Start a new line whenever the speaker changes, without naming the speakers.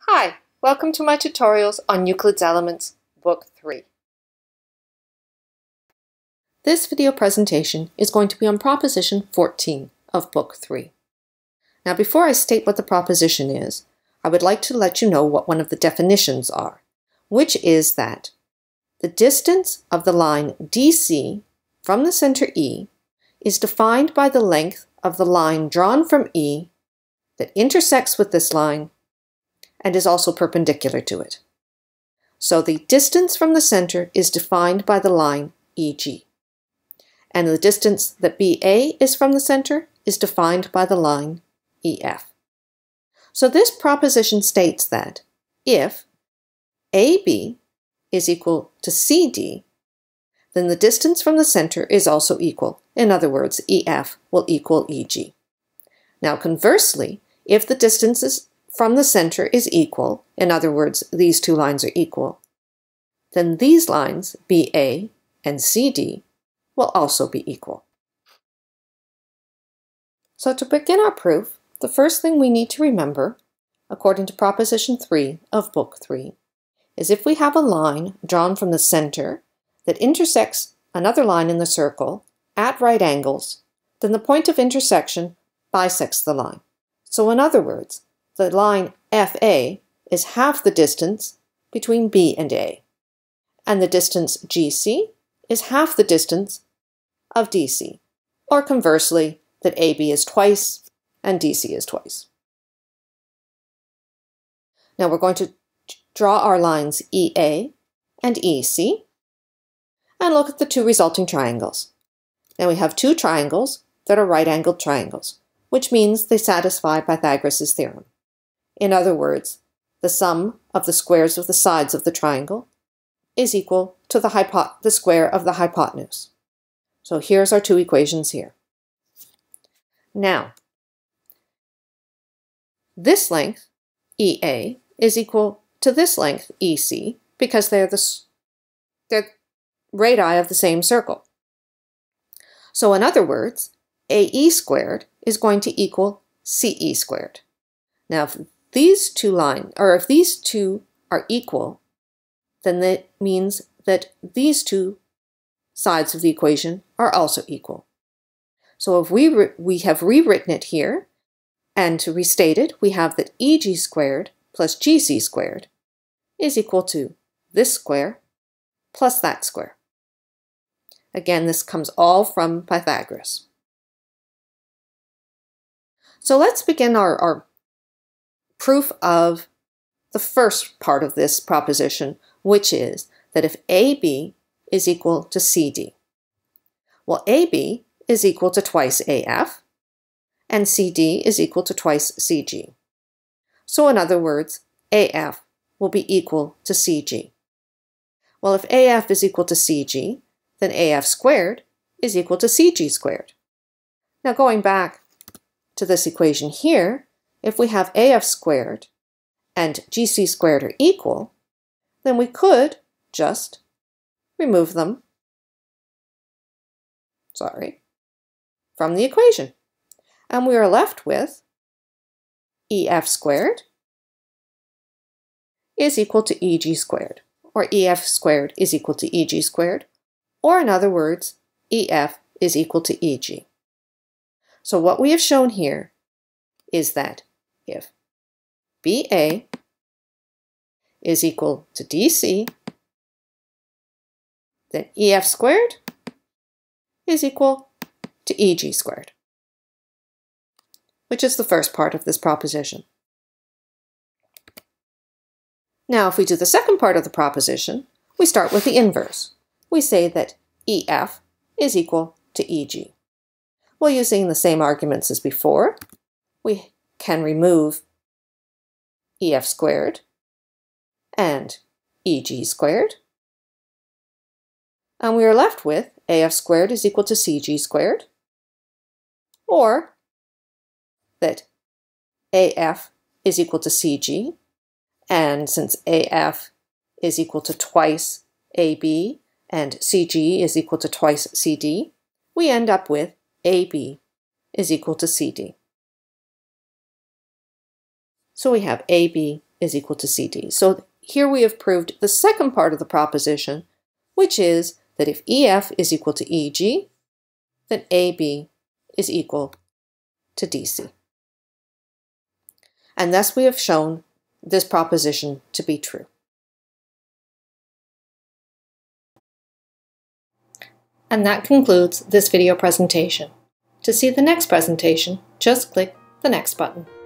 Hi, welcome to my tutorials on Euclid's Elements, Book 3. This video presentation is going to be on Proposition 14 of Book 3. Now before I state what the proposition is, I would like to let you know what one of the definitions are, which is that the distance of the line DC from the center E is defined by the length of the line drawn from E that intersects with this line and is also perpendicular to it. So the distance from the center is defined by the line EG. And the distance that BA is from the center is defined by the line EF. So this proposition states that if AB is equal to CD, then the distance from the center is also equal. In other words, EF will equal EG. Now conversely, if the distances from the center is equal, in other words, these two lines are equal, then these lines, BA and CD, will also be equal. So to begin our proof, the first thing we need to remember, according to Proposition 3 of Book 3, is if we have a line drawn from the center that intersects another line in the circle at right angles, then the point of intersection bisects the line. So in other words, the line FA is half the distance between B and A, and the distance GC is half the distance of DC, or conversely, that AB is twice and DC is twice. Now we're going to draw our lines EA and EC and look at the two resulting triangles. Now we have two triangles that are right-angled triangles, which means they satisfy Pythagoras' theorem. In other words, the sum of the squares of the sides of the triangle is equal to the square of the hypotenuse. So here's our two equations here. Now, this length, EA, is equal to this length, EC, because they're radii of the same circle. So in other words, AE squared is going to equal CE squared. Now, if these two are equal, then that means that these two sides of the equation are also equal. So if we have rewritten it here, and to restate it, we have that EG squared plus GC squared is equal to this square plus that square. Again, this comes all from Pythagoras. So let's begin our proof of the first part of this proposition, which is that if AB is equal to CD, well, AB is equal to twice AF, and CD is equal to twice CG. So in other words, AF will be equal to CG. Well, if AF is equal to CG, then AF squared is equal to CG squared. Now going back to this equation here, if we have AF squared and GC squared are equal, then we could just remove them, from the equation. And we are left with EF squared is equal to EG squared, or EF squared is equal to EG squared, or in other words, EF is equal to EG. So what we have shown here is that if BA is equal to DC, then EF squared is equal to EG squared, which is the first part of this proposition. Now, if we do the second part of the proposition, we start with the inverse. We say that EF is equal to EG. Well, using the same arguments as before, we can remove EF squared and EG squared, and we are left with AF squared is equal to CG squared, or that AF is equal to CG, and since AF is equal to twice AB and CG is equal to twice CD, we end up with AB is equal to CD. So we have AB is equal to CD. So here we have proved the second part of the proposition, which is that if EF is equal to EG, then AB is equal to DC. And thus we have shown this proposition to be true. And that concludes this video presentation. To see the next presentation, just click the next button.